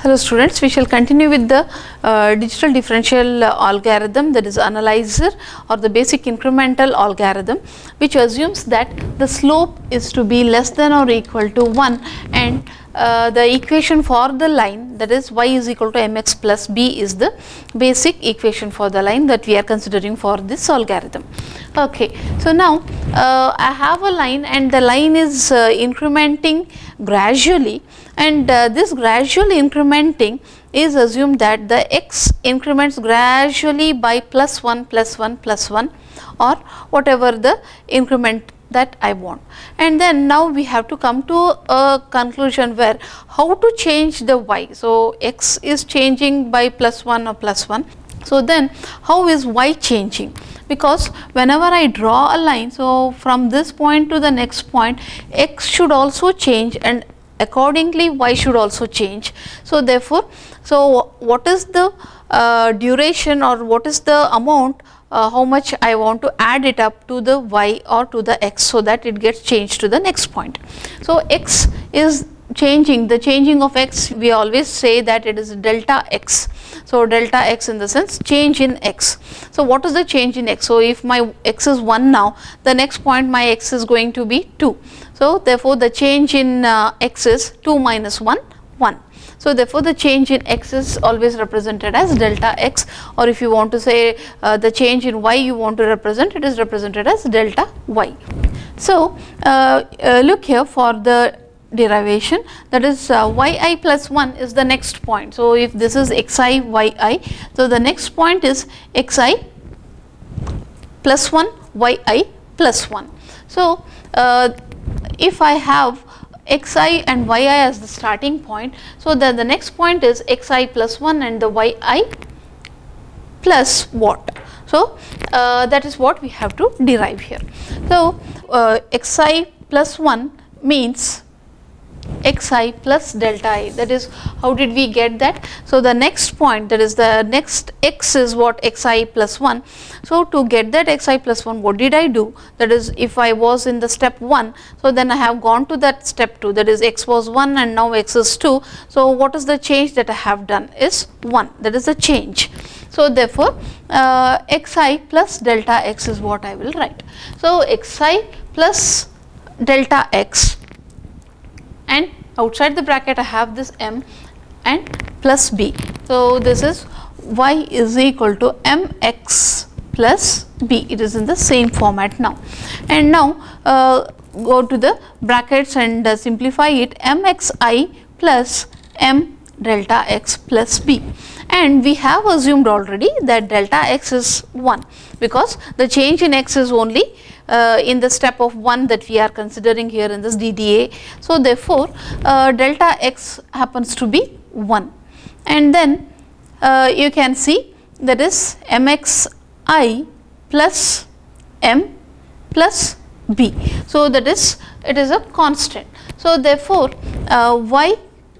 Hello students, we shall continue with the digital differential algorithm, that is analyzer or the basic incremental algorithm, which assumes that the slope is to be less than or equal to 1 and the equation for the line, that is y is equal to mx plus b, is the basic equation for the line that we are considering for this algorithm. Okay, so now I have a line and the line is incrementing gradually, and this gradual incrementing is assumed that the x increments gradually by plus 1 plus 1 plus 1 or whatever the increment that I want. And then now we have to come to a conclusion where how to change the y. So x is changing by plus 1 or plus 1. So then how is y changing? Because whenever I draw a line, so from this point to the next point, x should also change and accordingly y should also change. So therefore, so what is the duration or what is the amount, how much I want to add it up to the y or to the x so that it gets changed to the next point. So x is changing, the changing of x, we always say that it is delta x. So delta x in the sense change in x. So what is the change in x? So if my x is 1 now, the next point my x is going to be 2. So therefore the change in x is 2 minus 1, 1. So therefore the change in x is always represented as delta x, or if you want to say the change in y you want to represent, it is represented as delta y. So look here for the derivation, that is yi plus 1 is the next point. So if this is xi yi, so the next point is xi plus 1 yi plus 1. So if I have xi and yi as the starting point, so then the next point is xi plus 1 and the yi plus what. So that is what we have to derive here. So xi plus 1 means xi plus delta I, that is how did we get that? So the next point, that is the next x is what xi plus 1. So to get that xi plus 1, what did I do? That is, if I was in the step 1, so then I have gone to that step 2, that is x was 1 and now x is 2. So what is the change that I have done is 1, that is the change. So therefore xi plus delta x is what I will write. So xi plus delta x, and outside the bracket I have this m and plus b. So this is y is equal to mx plus b, it is in the same format now. And now go to the brackets and simplify it, mxi plus m delta x plus b. And we have assumed already that delta x is 1 because the change in x is only in the step of 1 that we are considering here in this DDA. So therefore delta x happens to be 1, and then you can see that is mxi plus m plus b. So that is, it is a constant. So therefore y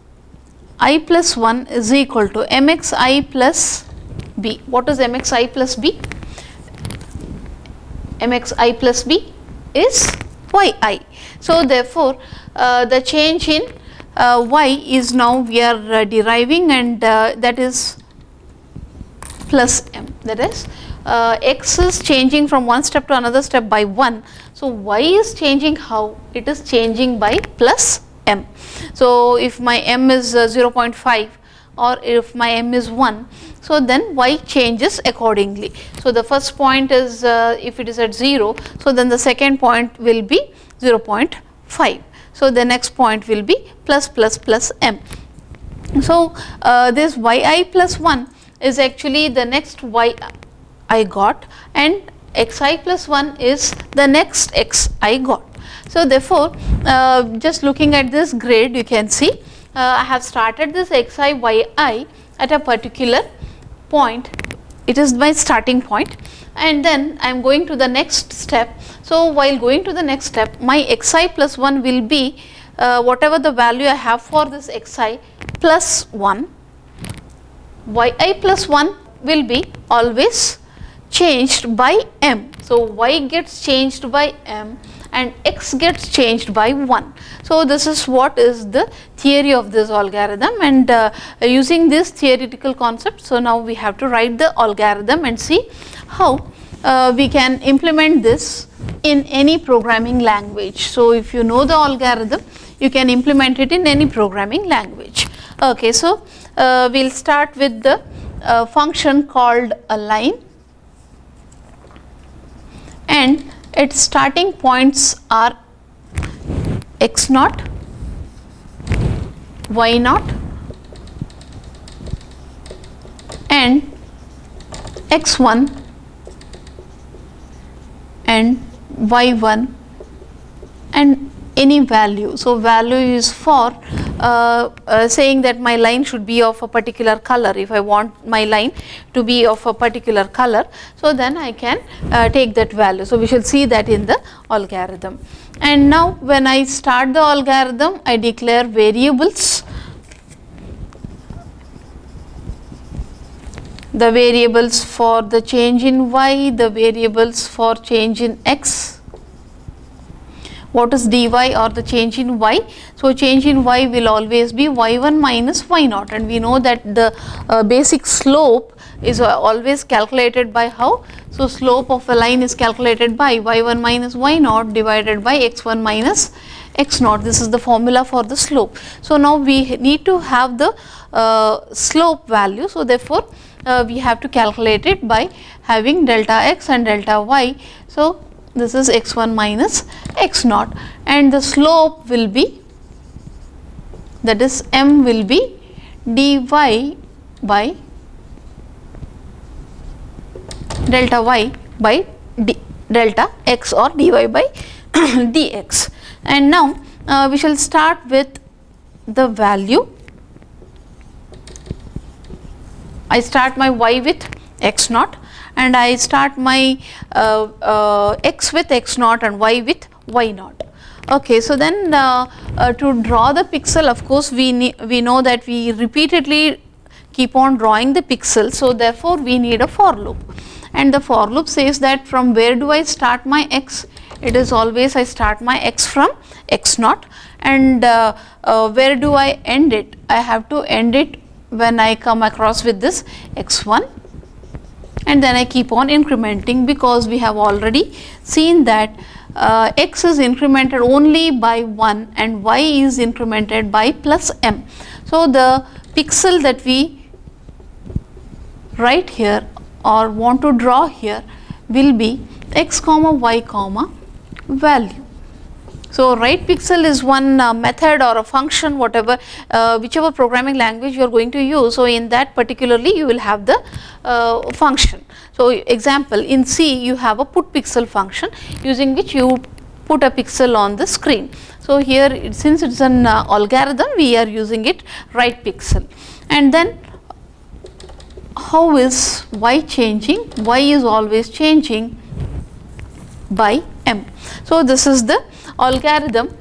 I plus 1 is equal to mxi plus b. What is mxi plus b? Mxi plus b is yi. So therefore the change in y is now we are deriving, and that is plus m, that is x is changing from one step to another step by 1. So y is changing how? It is changing by plus m. So if my m is 0.5 or if my m is 1, so then y changes accordingly. So the first point is if it is at 0, so then the second point will be 0.5. So the next point will be plus plus plus m. So this yi plus 1 is actually the next y I got, and xi plus 1 is the next x I got. So therefore just looking at this grid, you can see I have started this xi yi at a particular point, it is my starting point, and then I am going to the next step. So while going to the next step, my xi plus 1 will be whatever the value I have for this xi plus 1, yi plus 1 will be always changed by m. So y gets changed by m and x gets changed by 1. So this is what is the theory of this algorithm, and using this theoretical concept, so now we have to write the algorithm and see how we can implement this in any programming language. So if you know the algorithm, you can implement it in any programming language. Okay, so we'll start with the function called a line, and its starting points are x naught, y naught, and x1 and y1 and any value. So value is for saying that my line should be of a particular color. If I want my line to be of a particular color, so then I can take that value. So we shall see that in the algorithm. And now when I start the algorithm, I declare variables. The variables for the change in y, the variables for change in x. What is dy or the change in y? So change in y will always be y1 minus y0, and we know that the basic slope is always calculated by how? So slope of a line is calculated by y1 minus y0 divided by x1 minus x0. This is the formula for the slope. So now we need to have the slope value. So therefore we have to calculate it by having delta x and delta y. So this is x1 minus x0, and the slope will be, that is m will be dy by delta y by delta x, or dy by dx. And now we shall start with the value. I start my y with x0, and I start my x with x0 and y with y0. Okay, so then to draw the pixel, of course we know that we repeatedly keep on drawing the pixel, so therefore we need a for loop, and the for loop says that from where do I start my x? It is always I start my x from x0, and where do I end it? I have to end it when I come across with this x1, and then I keep on incrementing, because we have already seen that x is incremented only by 1 and y is incremented by plus m. So the pixel that we write here or want to draw here will be x comma y comma value. So right pixel is one method or a function, whatever, whichever programming language you are going to use. So in that particularly you will have the function. So example, in C you have a put pixel function, using which you put a pixel on the screen. So here since it is an algorithm, we are using it right pixel. And then how is y changing? Y is always changing by m. So this is the algorithm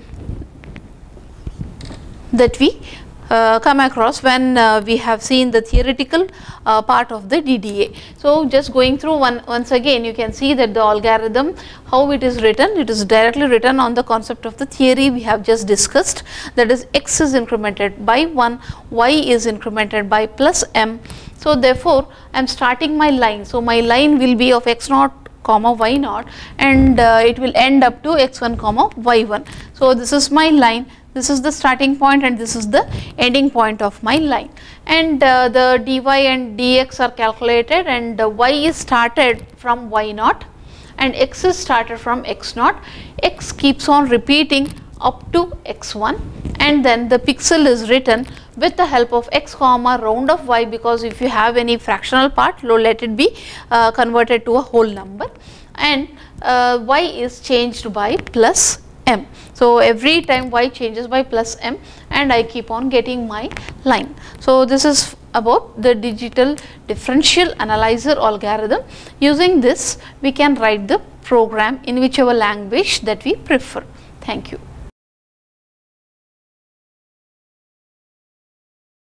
that we come across when we have seen the theoretical part of the DDA. So just going through once again, you can see that the algorithm, how it is written, it is directly written on the concept of the theory we have just discussed, that is x is incremented by 1, y is incremented by plus m. So therefore I am starting my line. So my line will be of x0 comma y0, and it will end up to x1 comma y1. So this is my line, this is the starting point, and this is the ending point of my line, and the dy and dx are calculated, and y is started from y0 and x is started from x0. X keeps on repeating up to x1, and then the pixel is written with the help of x comma round of y, because if you have any fractional part, let it be converted to a whole number, and y is changed by plus m. So every time y changes by plus m, and I keep on getting my line. So this is about the digital differential analyzer algorithm. Using this we can write the program in whichever language that we prefer. Thank you.